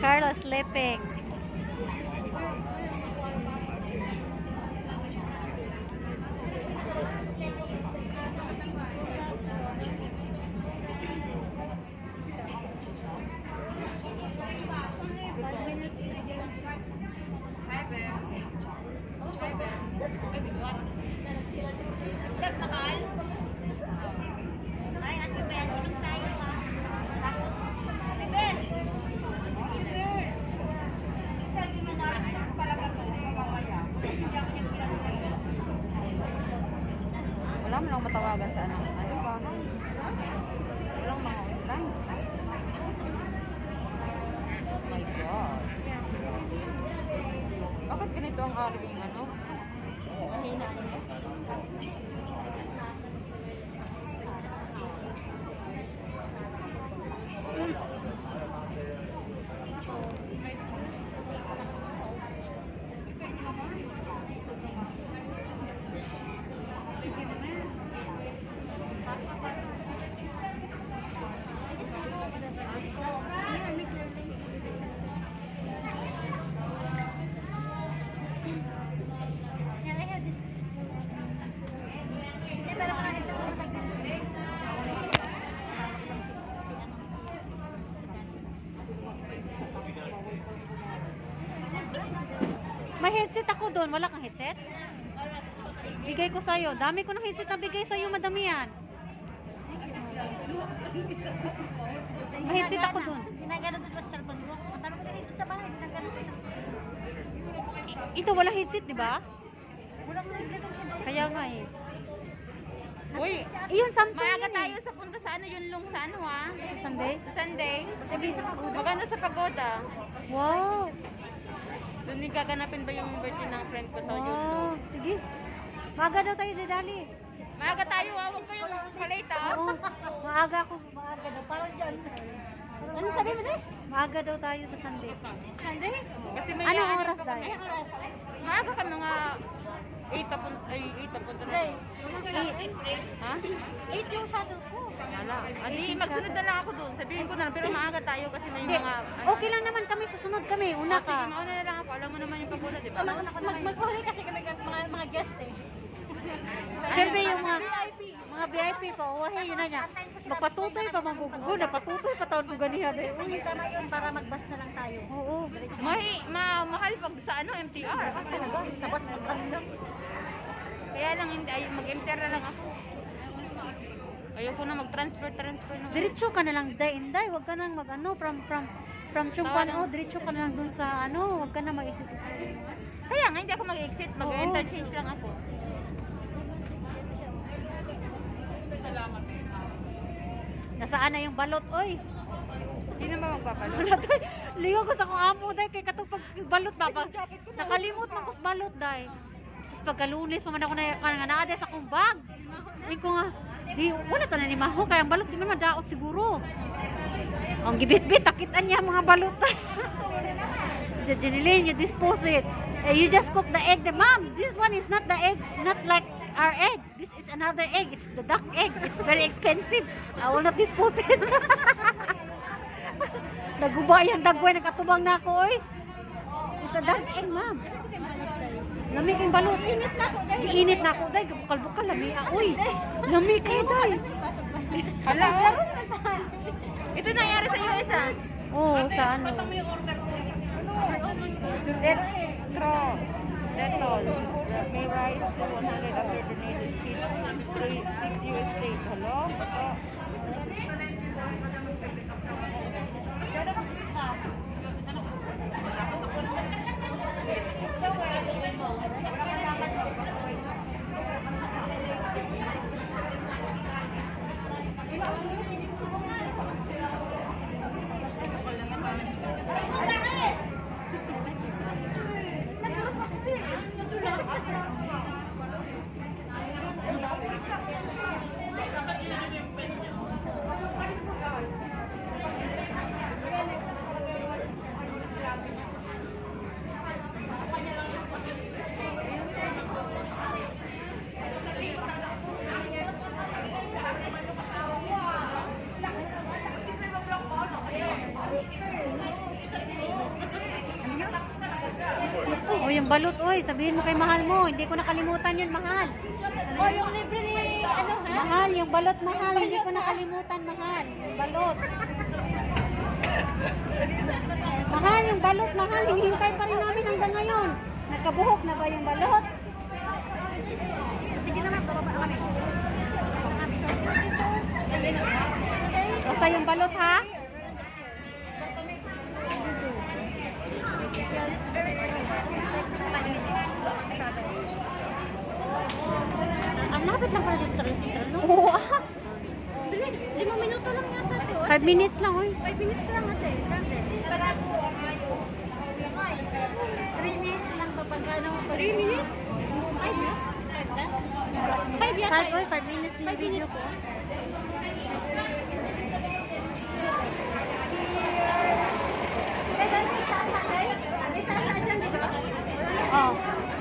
Carlos sleeping. Wala mo lang matawagan sa ano. Ayaw ba na? Walang mga online. Oh my God. Bakit ganito ang aking ano? Mahina niya. May headset ako doon. Wala kang headset? Bigay ko sa'yo. Dami ko ng headset na bigay sa'yo. Madami yan. May headset ako doon. Ginagano doon sa cellphone mo. Matalo ko na headset sa bahay. Ginagano ko na. Ito wala headset, di ba? Walang headset. Kaya nga eh. Uy, Iyon, Samsung maaga yun tayo eh. sa punta sa ano, yun lung sa ano ha? Sa Sunday? Sa Sunday. Maganda sa pagoda. Wow. Doon gaganapin ba yung birthday ng friend ko sa Wow. Yunlong? Sige. Maaga daw tayo, Dali. Maaga tayo ha, huwag kayong palate ha. Oo. Maaga ako. Maaga daw. Parang dyan. Ano sabi mo na? Maaga daw tayo sa Sunday. Sunday? Kasi may Anong ano oras pa tayo? kami. Maaga ka mga 8 papunta na. Ha? 8 yung shadow ko. Wala. Adi, magsunod na lang ako doon. Sabihin ko na lang, pero maaga tayo kasi may Hindi. mga... Okay lang naman kami. Susunod kami. Una Sige, ka. mauna na lang ako. Alam mo naman yung pagoda, di ba? Magkuhuli kasi kami mga guest eh. Siyempre yung mga VIP pa. Oh, hey, yun na niya. Magpatutoy pa, magugugo. Napatutoy pa taon ko ganihan. Uy, tama yun para mag-bus na lang tayo. Oo. Mahal pag sa ano, MTR. Talaga, sa bus magkano. Kaya lang hindi, mag-MTR na lang ako. Ayoko na mag-transfer na. Diretso ka na lang, Inday. Huwag ka nang mag-ano, from Chumpan, diretso ka na lang dun sa ano, huwag ka na mag-isip. Kaya nga, hindi ako mag-exit. Mag-interchange lang ako. Nasaan na yung balot, oy? Sino ba magpapalo? Ligo ko sa kong amo, day. Kaya katong balot ba? Nakalimot man ko sa balot, day. Tapos pagkalunis, paman ako na naaday sa kong bag. Hindi ko nga, wala to na ni Maho. Kaya ang balot, di man madaot siguro. Ang gibit-bit, takitan niya mga balot. Janilin, you dispose it. You just cook the egg. Mom, this one is not the egg, not like our egg. This is another egg. It's the duck egg. It's very expensive. I will not dispose it. Nagubay ang dagway, nagkatubang na ako, oy. It's a duck egg, ma'am. Lamig yung balot. Init na ako, dahil. Init na ako, day. Bukal-bukal, lamig ako, oy. Lamig kayo, day. Hala, ito nangyari sa US ah. Oo, sa ano. Detol. May rise to 100 after the natives hit 6 US states. Hello? yung balot, oy. Sabihin mo kay mahal mo. Hindi ko nakalimutan yun, mahal. Oh, yung libre ni, ano ha? Mahal, yung balot, mahal. Hindi ko nakalimutan, mahal. Yung balot. Mahal, yung balot, mahal. Hinihintay pa rin namin hanggang ngayon. Nagkabuhok na ba yung balot? Sige naman, bababa kami. Basta yung balot, ha? Ang lapit lang pala dito sa Central, no? Oo, 5 minuto lang yata ito. 5 minutes lang, oy. 5 minutes lang ate. 3 minutes lang ba pag ano? 3 minutes? 5 na? 5 yata. 5, oy. 5 minutes. 5 minutes. May sasa dyan, di ba? Oh.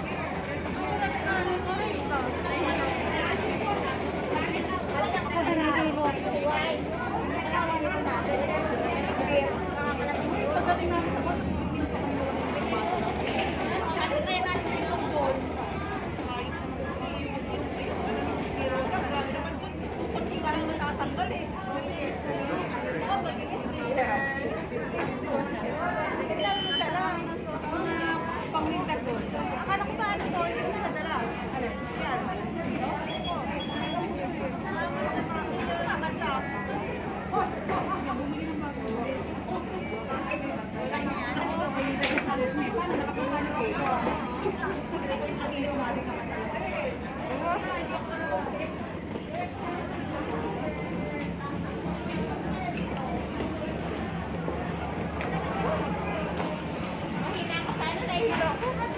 Akala ko ba ano to? Hindi ko nadala. Yan. Mahina ako sana, nahihilo ako.